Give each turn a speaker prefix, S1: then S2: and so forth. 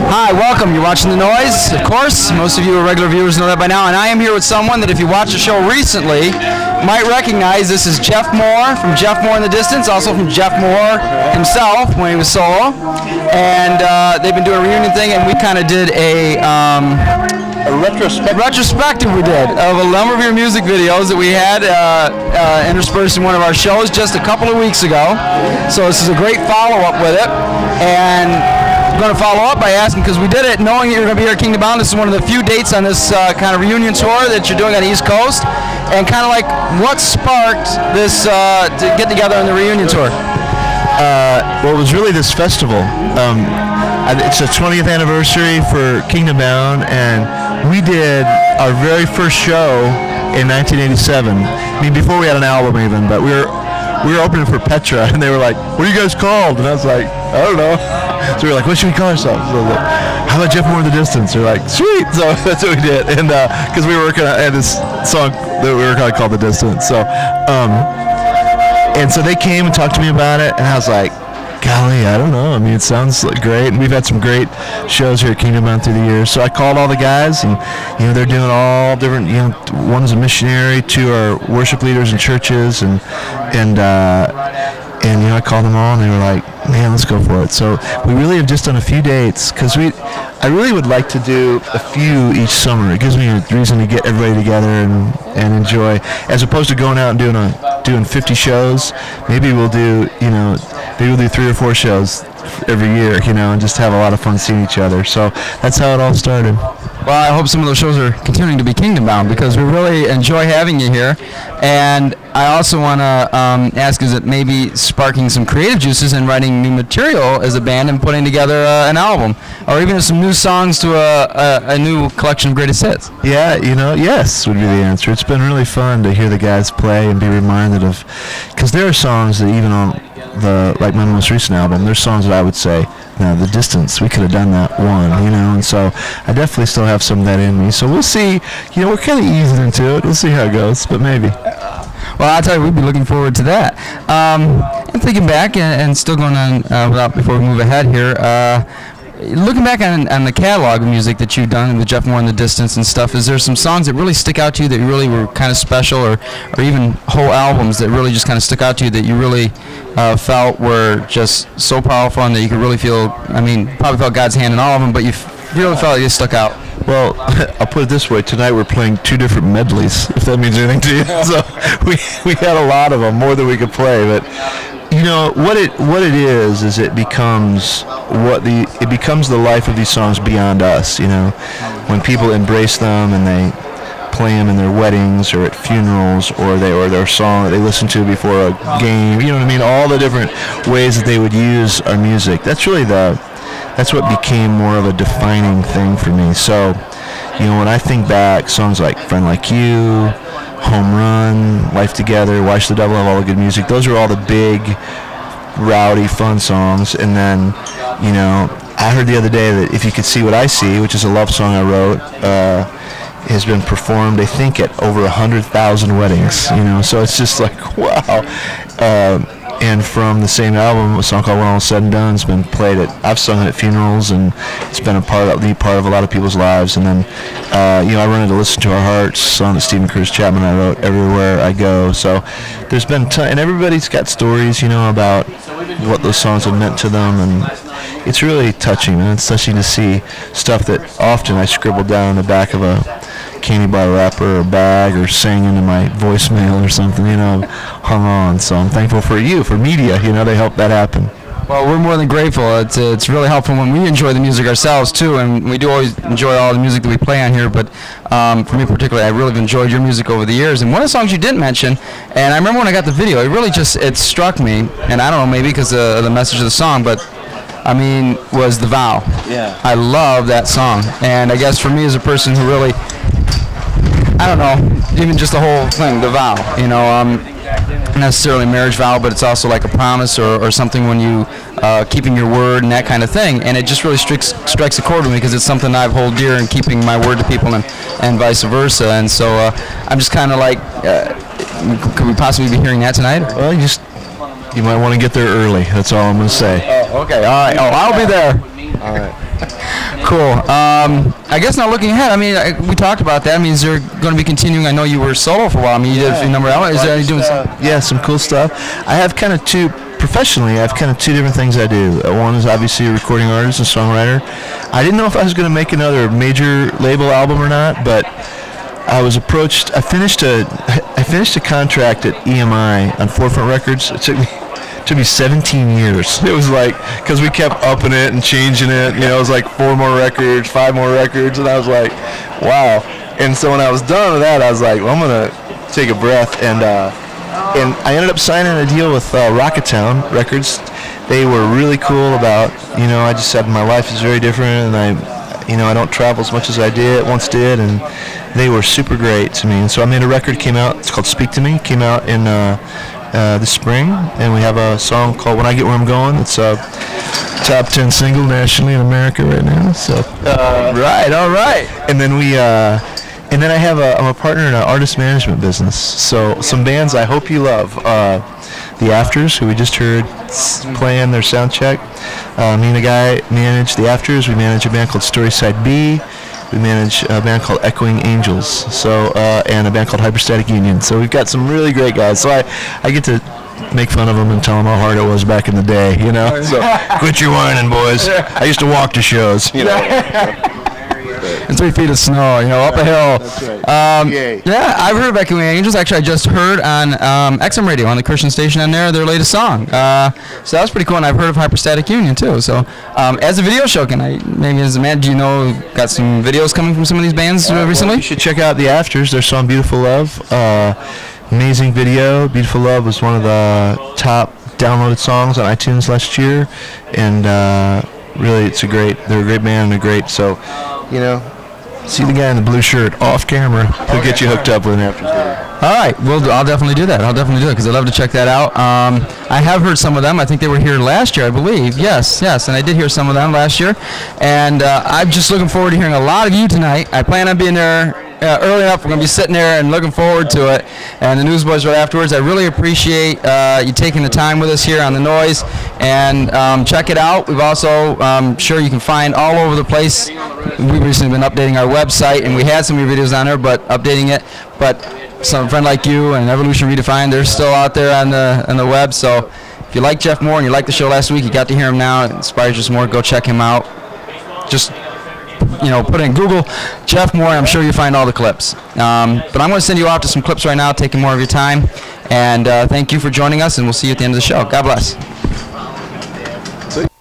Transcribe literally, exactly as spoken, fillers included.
S1: Hi, welcome. You're watching The Noise, of course. Most of you are regular viewers know that by now. And I am here with someone that if you watched the show recently, might recognize. This is Geoff Moore from Geoff Moore in the Distance, also from Geoff Moore himself when he was solo. And uh, they've been doing a reunion thing, and we kind of did a... Um,
S2: A retrospective.
S1: retrospective we did of a number of your music videos that we had uh, uh, interspersed in one of our shows just a couple of weeks ago. So this is a great follow-up with it. And I'm going to follow up by asking, because we did it knowing that you're going to be here at Kingdom Bound. This is one of the few dates on this uh, kind of reunion tour that you're doing on the East Coast. And kind of like, what sparked this uh, to get together on the reunion tour?
S2: Uh, well, it was really this festival. Um, it's the twentieth anniversary for Kingdom Bound, and we did our very first show in nineteen eighty-seven. I mean, before we had an album even, but we were we were opening for Petra, and they were like, "What are you guys called?" And I was like, "I don't know." So we were like, "What should we call ourselves?" So like, "How about Geoff Moore in the Distance?" They're like, "Sweet." So that's what we did, and because uh, we were working on had this song that we were kind of called The Distance. So, um, and so they came and talked to me about it, and I was like, golly, I don't know. I mean, it sounds like great, and we've had some great shows here at Kingdom Bound through the years. So I called all the guys, and you know, they're doing all different. You know, one's a missionary, two are worship leaders in churches, and and uh, and you know, I called them all, and they were like, man, let's go for it. So we really have just done a few dates, because we, I really would like to do a few each summer. It gives me a reason to get everybody together and and enjoy, as opposed to going out and doing a doing fifty shows. Maybe we'll do, you know. Maybe we'll do three or four shows every year, you know, and just have a lot of fun seeing each other. So that's how it all started.
S1: Well, I hope some of those shows are continuing to be Kingdom Bound, because we really enjoy having you here. And I also want to um, ask, is it maybe sparking some creative juices and writing new material as a band and putting together uh, an album, or even some new songs to a, a, a new collection of greatest hits?
S2: Yeah, you know, yes would be the answer. It's been really fun to hear the guys play and be reminded of, because there are songs that even on the, like my most recent album, there's songs that I would say, no, The Distance, we could have done that one, you know, and so I definitely still have some of that in me. So we'll see, you know, we're kind of easing into it. We'll see how it goes, but maybe.
S1: Well, I'll tell you, we'd be looking forward to that. Um, and thinking back, and, and still going on uh, without, before we move ahead here, uh, looking back on, on the catalog of music that you've done with Geoff Moore in the Distance and stuff, is there some songs that really stick out to you that really were kind of special, or, or even whole albums that really just kind of stuck out to you that you really uh, felt were just so powerful and that you could really feel, I mean, probably felt God's hand in all of them, but you f- really felt like they stuck out?
S2: Well, I'll put it this way. Tonight we're playing two different medleys, if that means anything to you. So we we had a lot of them, more than we could play, but you know what it what it is is it becomes what the it becomes the life of these songs beyond us. You know, when people embrace them and they play them in their weddings or at funerals, or they or their song that they listen to before a game. You know what I mean? All the different ways that they would use our music. That's really the that's what became more of a defining thing for me. So, you know, when I think back, songs like Friend Like You, Home Run, Life Together, Watch the Devil Have All the Good Music, those are all the big, rowdy, fun songs. And then, you know, I heard the other day that If You Could See What I See, which is a love song I wrote, uh, has been performed, I think, at over one hundred thousand weddings, you know, so it's just like, wow. Uh, and from the same album, a song called When All Is Said and Done has been played at, I've sung it at funerals, and it's been a part of, the part of a lot of people's lives. And then, uh, you know, I run into Listen to Our Hearts, a song that Stephen Curtis Chapman I wrote, Everywhere I Go. So there's been, t- and everybody's got stories, you know, about what those songs have meant to them, and it's really touching, man. It's touching to see stuff that often I scribbled down in the back of a candy bar wrapper or bag, or sang into my voicemail or something, you know, hung on. So I'm thankful for you, for media, you know, they help that happen.
S1: Well, we're more than grateful. It's uh, it's really helpful when we enjoy the music ourselves too, and we do always enjoy all the music that we play on here. But um, for me particularly, I really have enjoyed your music over the years. And one of the songs you didn't mention, and I remember when I got the video, it really just it struck me, and I don't know, maybe because of the message of the song, but I mean, was The Vow.
S2: Yeah.
S1: I love that song, and I guess for me as a person who really, I don't know, even just the whole thing, the vow, you know, um, not necessarily a marriage vow, but it's also like a promise or, or something when you, uh, keeping your word and that kind of thing, and it just really strikes, strikes a chord with me, because it's something I hold dear in keeping my word to people, and, and vice versa, and so uh, I'm just kind of like, uh, could we possibly be hearing that tonight? Or?
S2: Well, you just, you might want to get there early, that's all I'm going to say.
S1: Oh, okay, all right, oh, I'll be there.
S2: All right.
S1: Cool. Um, I guess now looking ahead, I mean, I, we talked about that. I mean, is there going to be continuing? I know you were solo for a while. I mean, you did a number of albums. Is there any doing something?
S2: Yeah, some cool stuff. I have kind of two, professionally, I have kind of two different things I do. Uh, One is obviously a recording artist and songwriter. I didn't know if I was going to make another major label album or not, but I was approached. I finished a, I finished a contract at E M I on Forefront Records. It took me. Took me seventeen years. It was like, because we kept upping it and changing it, you know, it was like four more records, five more records, and I was like, wow. And so when I was done with that, I was like, well, I'm going to take a breath. And uh, and I ended up signing a deal with uh, Rocketown Records. They were really cool about, you know, I just said my life is very different, and I, you know, I don't travel as much as I did once did, and they were super great to me. And so I made a record, came out, it's called Speak to Me, came out in uh, Uh, this spring, and we have a song called When I Get Where I'm Going. It's a top ten single nationally in America right now. So, uh,
S1: Right, all right.
S2: and then we, uh, and then I have a, I'm a partner in an artist management business. So some bands I hope you love. Uh, the Afters, who we just heard s- playing their sound check. Uh, me and a guy manage the Afters. We manage a band called Storyside B. We manage a band called Echoing Angels, so uh, and a band called Hyperstatic Union. So we've got some really great guys. So I, I get to make fun of them and tell them how hard it was back in the day, you know. So quit your whining, boys. I used to walk to shows, you know.
S1: And three feet of snow, you know, up a hill.
S2: That's right.
S1: Um,
S2: Yay.
S1: yeah, I've heard of Echoing Angels. Actually, I just heard on um, X M Radio, on the Christian station on there, their latest song. Uh, so that was pretty cool, and I've heard of Hyperstatic Union, too. So um, as a video show, can I, maybe as a man, do you know, got some videos coming from some of these bands uh, recently?
S2: Well, you should check out the Afters, their song Beautiful Love. Uh, amazing video. Beautiful Love was one of the top downloaded songs on iTunes last year, and uh, really it's a great, they're a great band and they're great. So, you know, see the guy in the blue shirt off camera. He'll get you hooked up with an Afters video.
S1: All right, well, I'll definitely do that. I'll definitely do it because I'd love to check that out. Um, I have heard some of them. I think they were here last year, I believe. Yes, yes, and I did hear some of them last year. And uh, I'm just looking forward to hearing a lot of you tonight. I plan on being there uh, early enough. We're going to be sitting there and looking forward to it. And the Newsboys right afterwards. I really appreciate uh, you taking the time with us here on The Noise. And um, check it out. We've also, um, sure, you can find all over the place. We've recently been updating our website, and we had some of your videos on there, but updating it. But some friend like you and Evolution Redefined, they're still out there on the on the web. So if you like Geoff Moore and you liked the show last week, you got to hear him now. It inspires you some more. Go check him out. Just, you know, put in Google Geoff Moore, and I'm sure you'll find all the clips. Um, but I'm going to send you off to some clips right now, taking more of your time. And uh, thank you for joining us, and we'll see you at the end of the show. God bless.